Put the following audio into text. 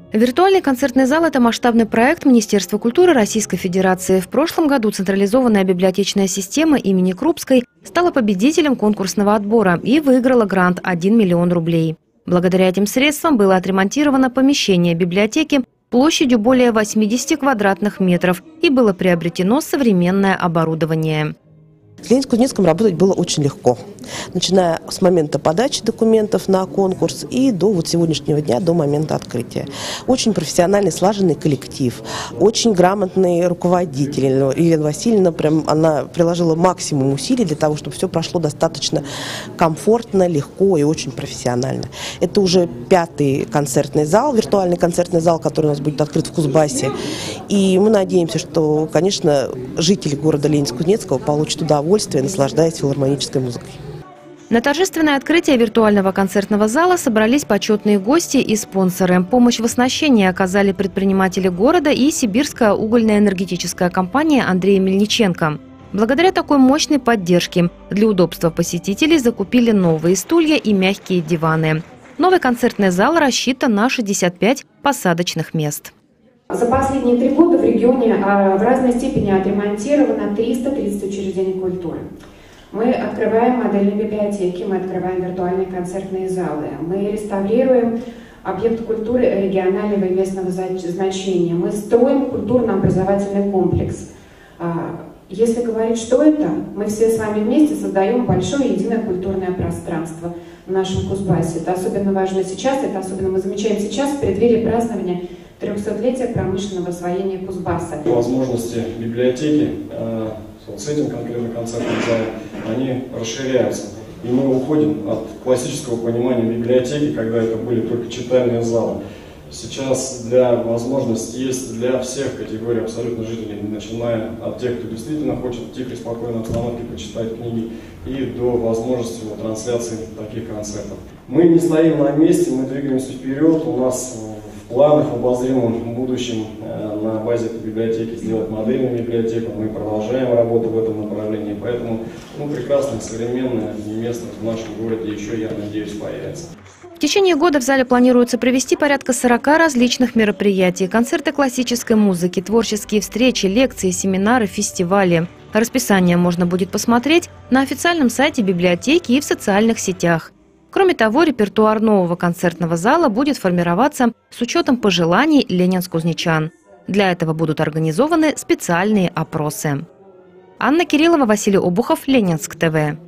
Виртуальный концертный зал – это масштабный проект Министерства культуры Российской Федерации. В прошлом году централизованная библиотечная система имени Крупской стала победителем конкурсного отбора и выиграла грант 1 миллион рублей. Благодаря этим средствам было отремонтировано помещение библиотеки площадью более 80 квадратных метров и было приобретено современное оборудование. В Ленинско-Кузнецком работать было очень легко, начиная с момента подачи документов на конкурс и до сегодняшнего дня, до момента открытия. Очень профессиональный, слаженный коллектив, очень грамотный руководитель. Елена Васильевна, она приложила максимум усилий для того, чтобы все прошло достаточно комфортно, легко и очень профессионально. Это уже 5-й концертный зал, виртуальный концертный зал, который у нас будет открыт в Кузбассе. И мы надеемся, что, конечно, жители города Ленинск-Кузнецкого получат удовольствие, наслаждаясь филармонической музыкой. На торжественное открытие виртуального концертного зала собрались почетные гости и спонсоры. Помощь в оснащении оказали предприниматели города и Сибирская угольная энергетическая компания Андрея Мельниченко. Благодаря такой мощной поддержке для удобства посетителей закупили новые стулья и мягкие диваны. Новый концертный зал рассчитан на 65 посадочных мест. За последние 3 года в регионе в разной степени отремонтировано 330 учреждений культуры. Мы открываем модельные библиотеки, мы открываем виртуальные концертные залы, мы реставрируем объекты культуры регионального и местного значения, мы строим культурно-образовательный комплекс. Если говорить, что это, мы все с вами вместе создаем большое единое культурное пространство в нашем Кузбассе. Это особенно важно сейчас, это особенно мы замечаем сейчас в преддверии празднования 300-летия промышленного освоения Кузбасса. Возможности библиотеки с этим конкретно концертным залом, они расширяются. И мы уходим от классического понимания библиотеки, когда это были только читальные залы. Сейчас возможность есть для всех категорий абсолютно жителей, начиная от тех, кто действительно хочет в тихой, спокойной обстановке почитать книги, и до возможности трансляции таких концертов. Мы не стоим на месте, мы двигаемся вперед. У нас в планах в обозримом будущем на базе этой библиотеки сделать модельную библиотеку. Мы продолжаем работу в этом направлении, поэтому прекрасное современное место в нашем городе еще, я надеюсь, появится. В течение года в зале планируется провести порядка 40 различных мероприятий. Концерты классической музыки, творческие встречи, лекции, семинары, фестивали. Расписание можно будет посмотреть на официальном сайте библиотеки и в социальных сетях. Кроме того, репертуар нового концертного зала будет формироваться с учетом пожеланий ленинск-кузнечан. Для этого будут организованы специальные опросы. Анна Кириллова, Василий Обухов, Ленинск ТВ.